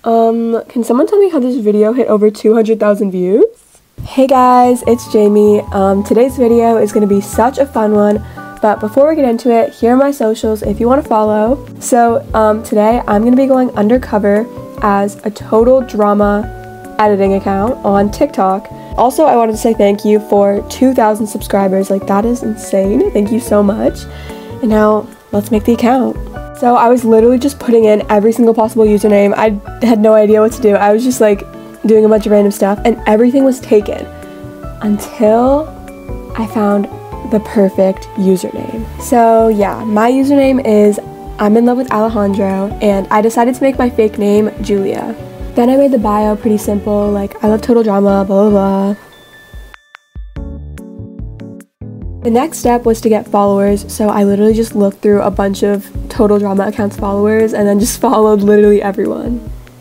Can someone tell me how this video hit over 200,000 views? Hey guys, it's Jamie. Today's video is going to be such a fun one, but before we get into it, here are my socials if you want to follow. So, today I'm going to be going undercover as a total drama editing account on TikTok. Also, I wanted to say thank you for 2,000 subscribers. Like, that is insane. Thank you so much. And now, let's make the account. So I was literally just putting in every single possible username. I had no idea what to do. I was just like doing a bunch of random stuff and everything was taken until I found the perfect username. So yeah, my username is iminlovewithalejandro and I decided to make my fake name Julia. Then I made the bio pretty simple, like I love total drama, blah blah blah. The next step was to get followers, so I literally just looked through a bunch of total drama accounts followers and then just followed literally everyone.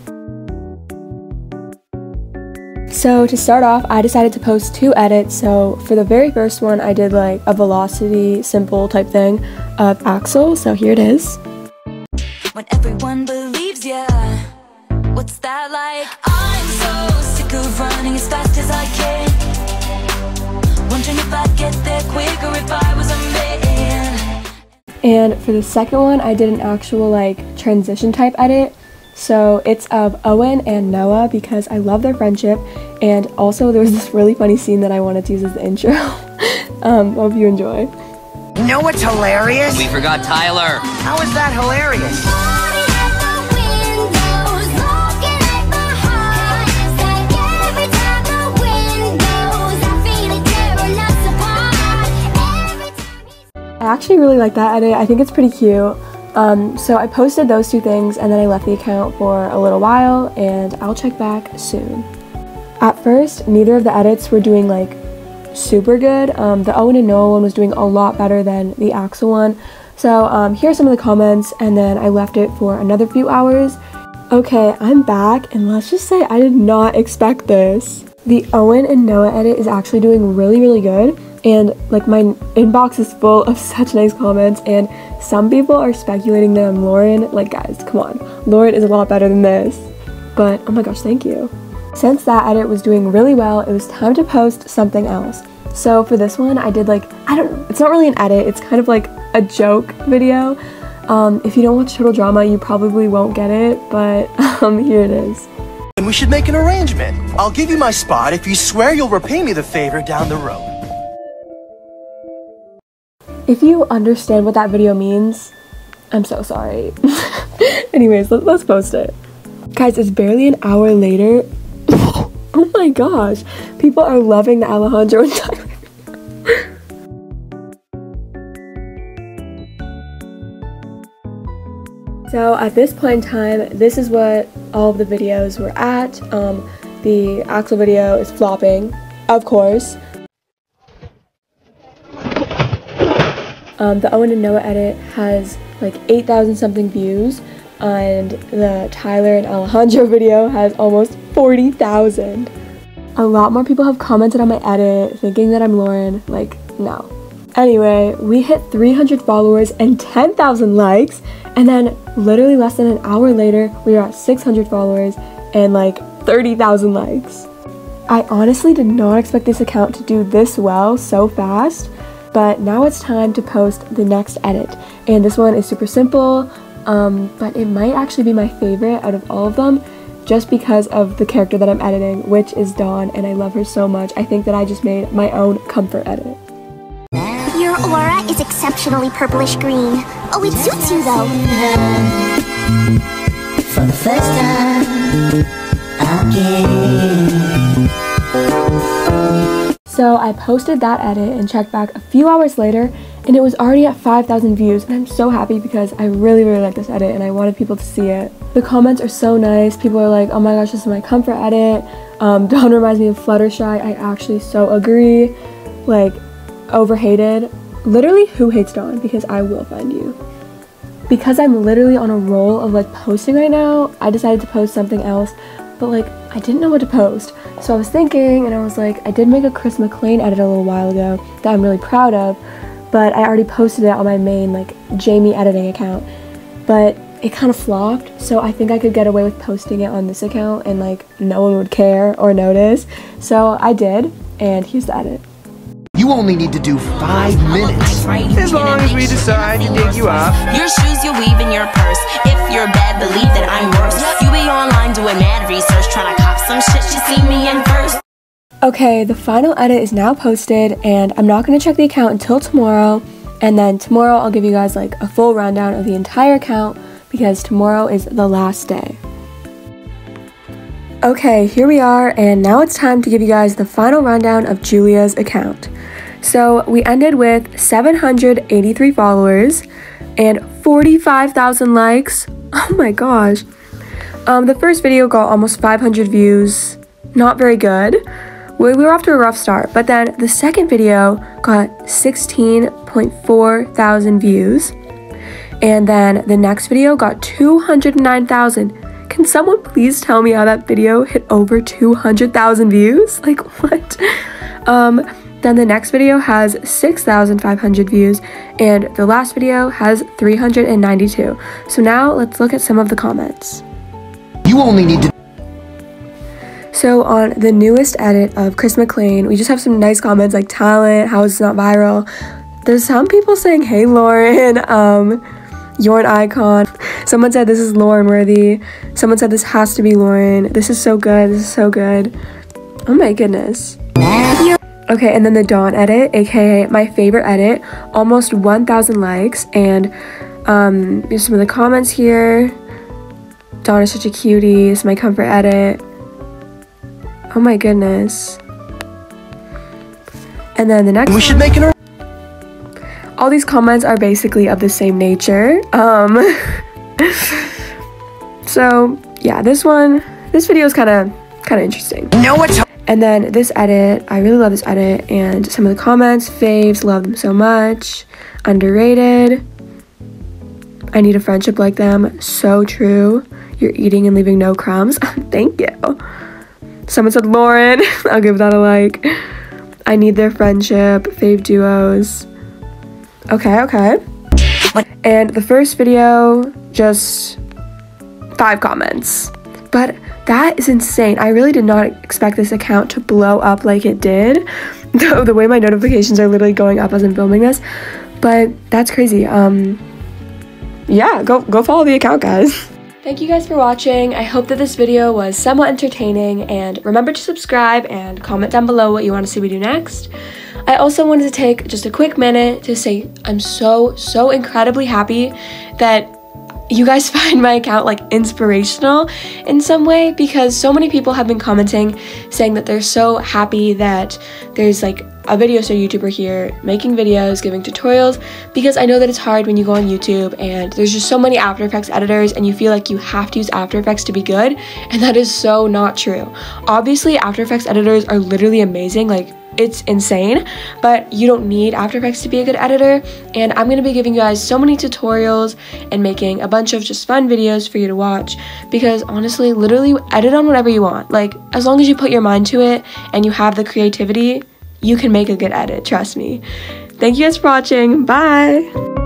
So to start off, I decided to post 2 edits. So for the very first one, I did like a velocity simple type thing of Axel, so here it is. When everyone believes ya, what's that like? I'm so sick of running as fast as I can. Wondering if I'd get there quicker if I was a man. And for the second one, I did an actual like transition type edit. So it's of Owen and Noah because I love their friendship, and also there was this really funny scene that I wanted to use as the intro. Hope you enjoy. You know what's hilarious? We forgot Tyler. How is that hilarious? I actually really like that edit. I think it's pretty cute. So I posted those 2 things and then I left the account for a little while and I'll check back soon. At first, neither of the edits were doing like super good. The Owen and Noah one was doing a lot better than the Axel one. So here are some of the comments and then I left it for another few hours. Okay, I'm back and let's just say I did not expect this. The Owen and Noah edit is actually doing really good. And like my inbox is full of such nice comments and some people are speculating that I'm Lauren. Like guys, come on. Lauren is a lot better than this. But oh my gosh, thank you. Since that edit was doing really well, it was time to post something else. So for this one, I did like, it's not really an edit, it's kind of like a joke video. If you don't watch Total Drama, you probably won't get it, but here it is. And we should make an arrangement. I'll give you my spot if you swear you'll repay me the favor down the road. If you understand what that video means, I'm so sorry. Anyways, let's post it. Guys, it's barely an hour later. Oh my gosh. People are loving the Alejandro and Tyler. So at this point in time, this is what all of the videos were at. The Axel video is flopping, of course. The Owen and Noah edit has like 8,000 something views, and the Tyler and Alejandro video has almost 40,000. A lot more people have commented on my edit thinking that I'm Lauren. Like, no. Anyway, we hit 300 followers and 10,000 likes, and then literally less than an hour later, we were at 600 followers and like 30,000 likes. I honestly did not expect this account to do this well so fast. But now it's time to post the next edit, and this one is super simple, but it might actually be my favorite out of all of them just because of the character that I'm editing, which is Dawn, and I love her so much. I think that I just made my own comfort edit. Your aura is exceptionally purplish green. Oh, it suits you though. For the first time again. So I posted that edit and checked back a few hours later and it was already at 5,000 views, and I'm so happy because I really like this edit and I wanted people to see it. The comments are so nice. People are like, oh my gosh, this is my comfort edit. Dawn reminds me of Fluttershy. I actually so agree. Like, overhated. Literally, who hates Dawn? Because I will find you. Because I'm literally on a roll of like posting right now, I decided to post something else, but like I didn't know what to post. So I was thinking, and I was like, I did make a Chris McLean edit a little while ago that I'm really proud of, but I already posted it on my main like Jamie editing account. But it kind of flopped, so I think I could get away with posting it on this account and like no one would care or notice. So I did, and here's the edit. You only need to do 5 minutes. As long as we decide to dig you up. Your shoes, your weave, and your purse. If you're bad, believe that I'm worse. You be online doing mad research, trying to cop some shit she seen me in first. Okay, the final edit is now posted, and I'm not going to check the account until tomorrow. And then tomorrow I'll give you guys like a full rundown of the entire account because tomorrow is the last day. Okay, here we are, and now it's time to give you guys the final rundown of Julia's account. So we ended with 783 followers and 45,000 likes. Oh my gosh. The first video got almost 500 views. Not very good. We were off to a rough start, but then the second video got 16.4 thousand views. And then the next video got 209,000. Can someone please tell me how that video hit over 200,000 views? Like, what? Then the next video has 6,500 views, and the last video has 392. So now let's look at some of the comments. You only need to... So on the newest edit of Chris McLean, we just have some nice comments like talent, how it's not viral. There's some people saying, hey Lauren, you're an icon. Someone said this is Lauren worthy. Someone said this has to be Lauren. This is so good, this is so good. Oh my goodness. Okay, and then the Dawn edit, aka my favorite edit, almost 1,000 likes, and here's some of the comments here. Dawn is such a cutie. It's my comfort edit. Oh my goodness. And then the next We should make an... all these comments are basically of the same nature. So yeah, this video is kind of interesting. Know what's... And then this edit, I really love this edit, and some of the comments, faves, love them so much. Underrated. I need a friendship like them. So true. You're eating and leaving no crumbs. Thank you. Someone said Lauren. I'll give that a like. I need their friendship. Fave duos. Okay. And the first video, just 5 comments. But that is insane. I really did not expect this account to blow up like it did. The way my notifications are literally going up as I'm filming this. But that's crazy. Yeah, go follow the account, guys. Thank you guys for watching. I hope that this video was somewhat entertaining, and remember to subscribe and comment down below what you want to see me do next. I also wanted to take just a quick minute to say I'm so incredibly happy that you guys find my account like inspirational in some way, because so many people have been commenting saying that they're so happy that there's like a video star YouTuber here making videos, giving tutorials, because I know that it's hard when you go on YouTube and there's just so many After Effects editors and you feel like you have to use After Effects to be good, and that is so not true. Obviously, After Effects editors are literally amazing, like it's insane, but you don't need After Effects to be a good editor, and I'm going to be giving you guys so many tutorials and making a bunch of just fun videos for you to watch, because honestly, literally edit on whatever you want. Like, as long as you put your mind to it and you have the creativity, you can make a good edit, trust me. Thank you guys for watching. Bye!